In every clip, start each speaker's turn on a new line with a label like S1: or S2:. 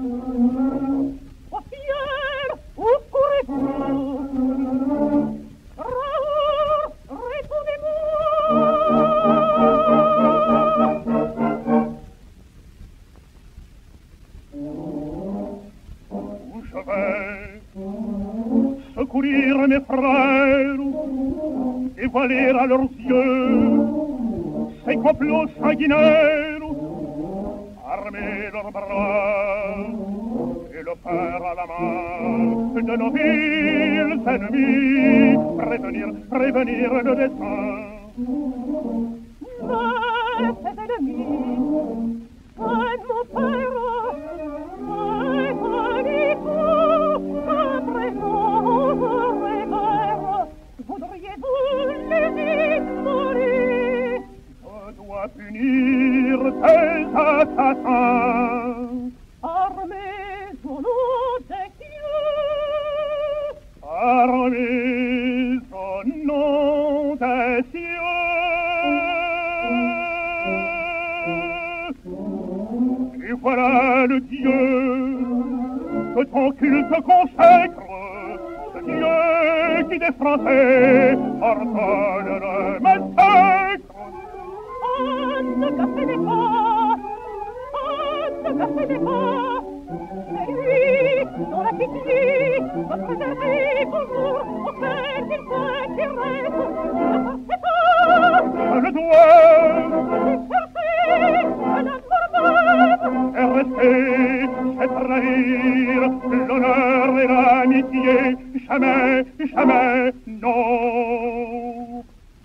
S1: Au ciel, où courez-vous? Raoul, répondez-moi.
S2: Où je vais secourir mes frères, dévoiler à leurs yeux ces complots sanguinaires, armer leurs bras et le fer à la main de nos vils ennemis, prévenir le dessein.
S1: Mais ces ennemis, c'est mon père, prévenez-vous, qu'à présent je révère. Voudriez-vous les ignorer?
S2: Je dois punir ces assassins.
S1: Armés au nom des cieux,
S2: Armés au nom des cieux. Et voilà le Dieu que ton culte consacre, ce Dieu qui des Français ordonne le massacre.
S1: ne cassez les pas, ne cassez les pas. C'est lui dont la pitié va préserver pour vous, au fait qu'il soit qui reste. Ne forcez pas,
S2: Je le dois,
S1: cherchez un informeur.
S2: et rester, c'est trahir l'honneur et l'amitié. Jamais, jamais, non.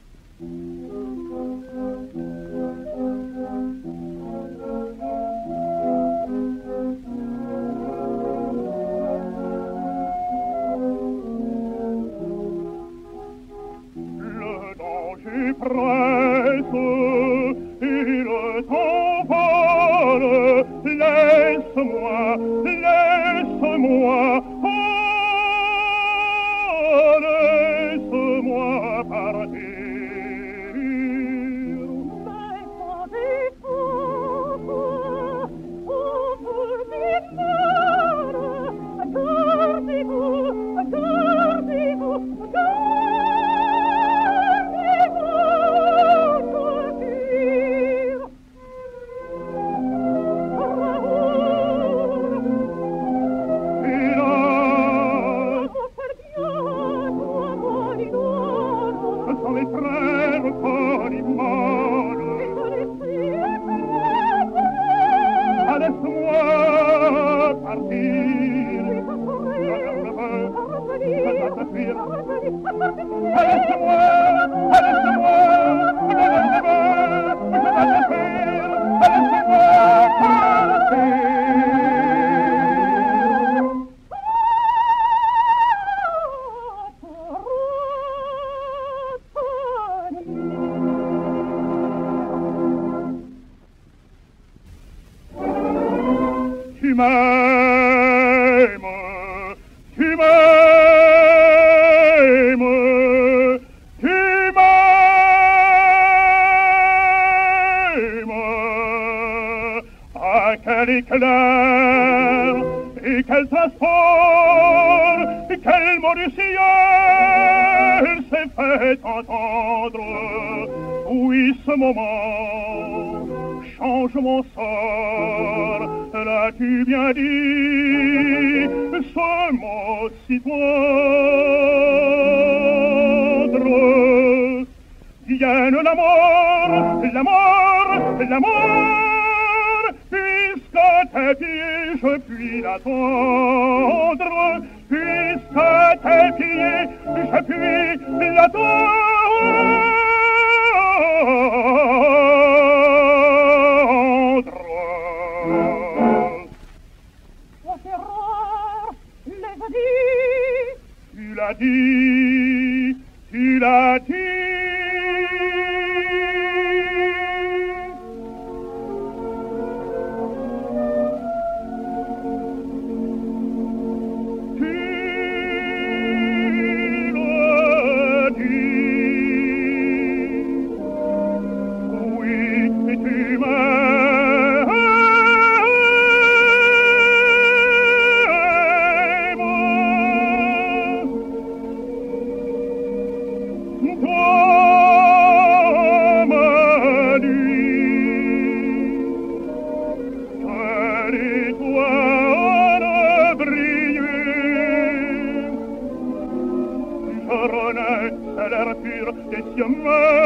S2: Le danger presse et le temps vole. Laisse-moi, laisse-moi, oh, laisse-moi partir.
S1: Mais savez-vous, vous vous ignore. Gardez-vous, gardez-vous, gardez-vous, torture. Raoul,
S2: Hélas,
S1: vous faites bien, toi, mon idole.
S2: ce sont les frères Polymoles.
S1: Et je les prie,
S2: Ah, laisse-moi partir. Je ne veux, je dois te fuir. Ah, laisse-moi, je ne veux, je dois te fuir. Ah, laisse-moi partir. Tu m'aimes, tu m'aimes, tu m'aimes. Ah, quel éclair et quel transport, quel mot du ciel s'est fait entendre. Oui, ce moment change mon sort. L'as-tu bien dit, ce mot si tendre? Vienne la mort, la mort, la mort, puisqu'à tes pieds je puis l'attendre, puisqu'à tes pieds je puis l'attendre. Tu l'as dit, tu l'as dit. Tu l'as dit. Oui, tu m'aimes. chiamare